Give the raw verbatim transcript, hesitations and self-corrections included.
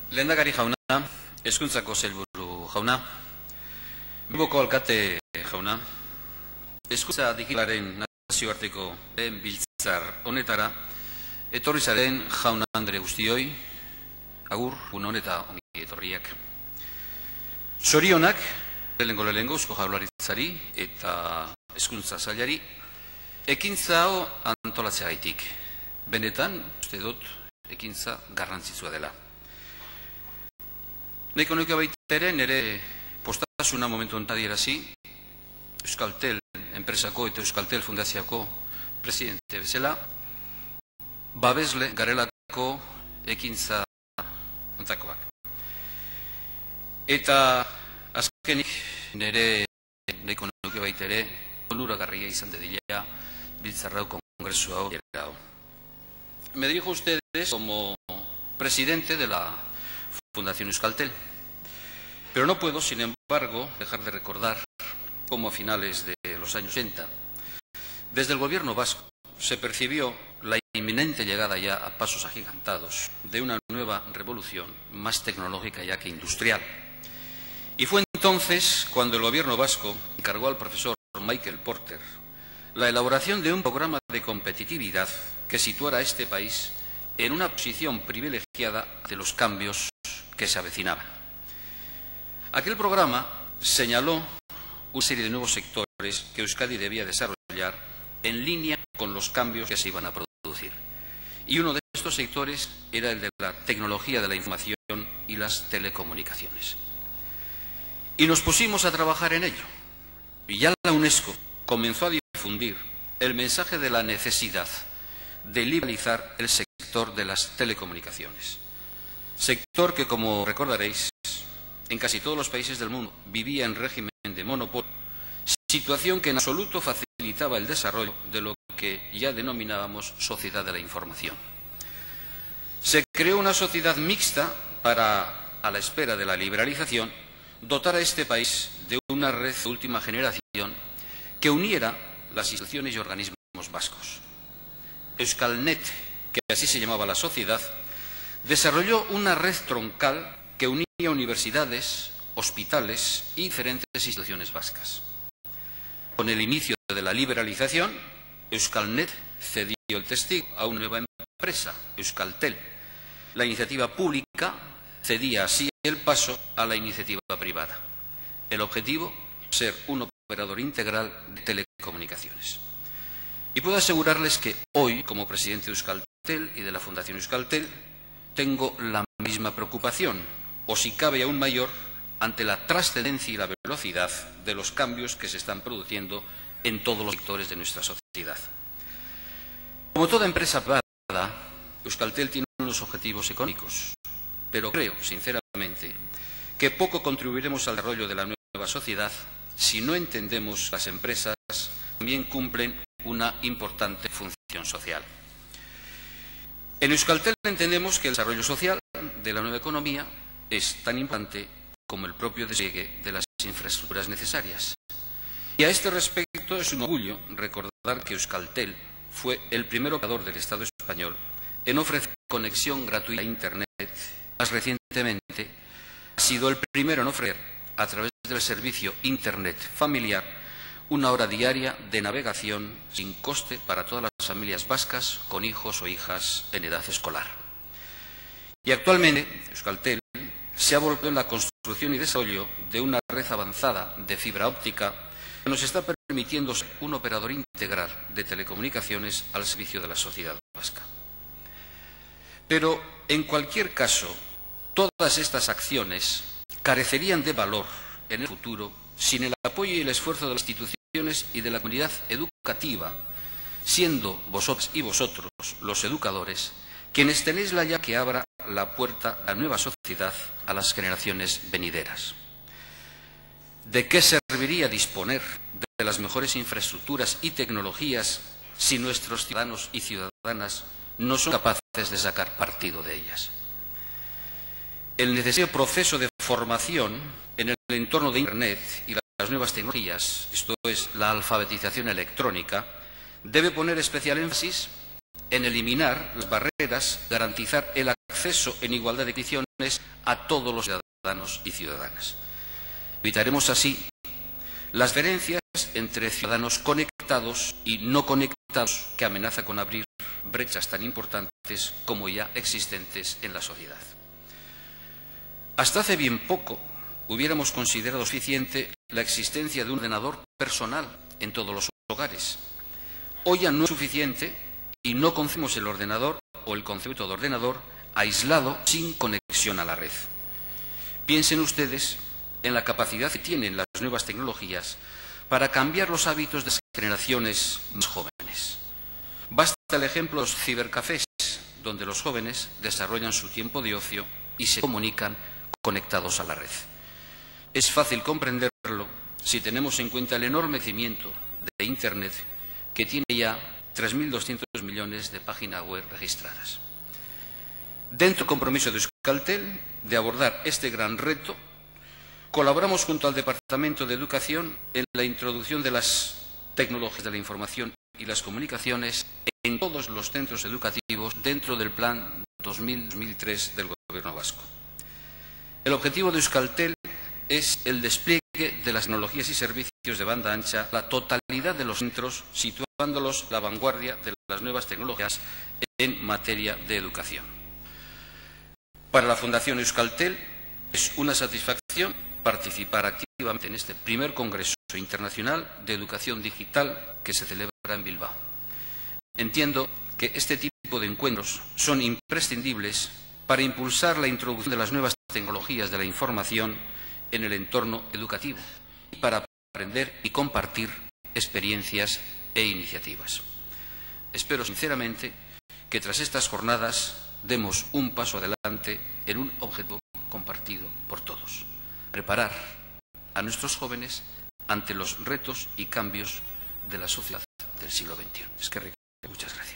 Lehendakari jauna, hezkuntzako sailburu jauna, Bilboko alkate jauna, hezkuntza digitalaren nazioarteko lehen biltzar honetara, etorri zaren jauna Andre guztioi, agur, egun on eta ongi etorriak. Zorionak, lehengo lehengo Eusko Jaurlaritzari eta hezkuntza sailari, ekintza hau antolatzeagaitik. Benetan, uste dut, ekintza garrantzitsua dela. Nahiko nuke baita ere, nire postasuna momentu honetan adierazi, Euskaltel enpresako eta Euskaltel fundaziako presidente bezala, babesle garelako ekintza ontakoak. Eta azkenik nire nahiko nuke baita ere, onuragarria izan dedila biltzarrau kongresu hau era hau. Me dirijo a ustedes como presidente de la Fundación Euskaltel, pero no puedo, sin embargo, dejar de recordar cómo a finales de los años ochenta, desde el gobierno vasco, se percibió la inminente llegada ya a pasos agigantados de una nueva revolución más tecnológica ya que industrial. Y fue entonces cuando el gobierno vasco encargó al profesor Michael Porter la elaboración de un programa de competitividad que situara a este país en una posición privilegiada de los cambios que se avecinaban. Aquel programa señaló una serie de nuevos sectores que Euskadi debía desarrollar en línea con los cambios que se iban a producir. Y uno de estos sectores era el de la tecnología de la información y las telecomunicaciones. Y nos pusimos a trabajar en ello. Y ya la UNESCO comenzó a difundir el mensaje de la necesidad de liberalizar el sector de las telecomunicaciones. Sector que, como recordaréis, en casi todos los países del mundo vivía en régimen de monopolio, situación que en absoluto facilitaba el desarrollo de lo que ya denominábamos sociedad de la información. Se creó una sociedad mixta para, a la espera de la liberalización, dotar a este país de una red de última generación que uniera las instituciones y organismos vascos. Euskalnet, que así se llamaba la sociedad, desarrolló una red troncal que unía universidades, hospitales y diferentes instituciones vascas. Con el inicio de la liberalización, Euskalnet cedió el testigo a una nueva empresa, Euskaltel. La iniciativa pública cedía así el paso a la iniciativa privada. El objetivo, ser un operador integral de telecomunicaciones. Y puedo asegurarles que hoy, como presidente de Euskaltel y de la Fundación Euskaltel, tengo la misma preocupación, o si cabe aún mayor, ante la trascendencia y la velocidad de los cambios que se están produciendo en todos los sectores de nuestra sociedad. Como toda empresa privada, Euskaltel tiene unos objetivos económicos, pero creo, sinceramente, que poco contribuiremos al desarrollo de la nueva sociedad si no entendemos que las empresas también cumplen una importante función social. En Euskaltel entendemos que el desarrollo social de la nueva economía es tan importante como el propio despliegue de las infraestructuras necesarias. Y a este respecto es un orgullo recordar que Euskaltel fue el primer operador del Estado español en ofrecer conexión gratuita a Internet. Más recientemente ha sido el primero en ofrecer, a través del servicio Internet familiar, una hora diaria de navegación sin coste para todas las familias vascas con hijos o hijas en edad escolar. Y actualmente Euskaltel se ha volcado en la construcción y desarrollo de una red avanzada de fibra óptica que nos está permitiendo ser un operador integral de telecomunicaciones al servicio de la sociedad vasca. Pero, en cualquier caso, todas estas acciones carecerían de valor en el futuro sin el apoyo y el esfuerzo de las instituciones y de la comunidad educativa, siendo vosotros y vosotros, los educadores, quienes tenéis la llave que abra la puerta a la nueva sociedad a las generaciones venideras. ¿De qué serviría disponer de las mejores infraestructuras y tecnologías si nuestros ciudadanos y ciudadanas no son capaces de sacar partido de ellas? El necesario proceso de formación en el entorno de Internet y las nuevas tecnologías, esto es, la alfabetización electrónica, debe poner especial énfasis en eliminar las barreras, garantizar el acceso acceso en igualdad de condiciones a todos los ciudadanos y ciudadanas. Evitaremos así las diferencias entre ciudadanos conectados y no conectados que amenaza con abrir brechas tan importantes como ya existentes en la sociedad. Hasta hace bien poco hubiéramos considerado suficiente la existencia de un ordenador personal en todos los hogares. Hoy ya no es suficiente y no concebimos el ordenador o el concepto de ordenador aislado sin conexión a la red. Piensen ustedes en la capacidad que tienen las nuevas tecnologías para cambiar los hábitos de las generaciones más jóvenes. Basta el ejemplo de los cibercafés, donde los jóvenes desarrollan su tiempo de ocio y se comunican conectados a la red. Es fácil comprenderlo si tenemos en cuenta el enorme crecimiento de Internet, que tiene ya tres mil doscientos millones de páginas web registradas. Dentro del compromiso de Euskaltel de abordar este gran reto, colaboramos junto al Departamento de Educación en la introducción de las tecnologías de la información y las comunicaciones en todos los centros educativos dentro del Plan dos mil dos mil tres del Gobierno vasco. El objetivo de Euskaltel es el despliegue de las tecnologías y servicios de banda ancha a la totalidad de los centros, situándolos a la vanguardia de las nuevas tecnologías en materia de educación. Para la Fundación Euskaltel es una satisfacción participar activamente en este primer Congreso Internacional de Educación Digital que se celebra en Bilbao. Entiendo que este tipo de encuentros son imprescindibles para impulsar la introducción de las nuevas tecnologías de la información en el entorno educativo y para aprender y compartir experiencias e iniciativas. Espero sinceramente que tras estas jornadas demos un paso adelante en un objetivo compartido por todos: preparar a nuestros jóvenes ante los retos y cambios de la sociedad del siglo veintiuno. Es que muchas gracias.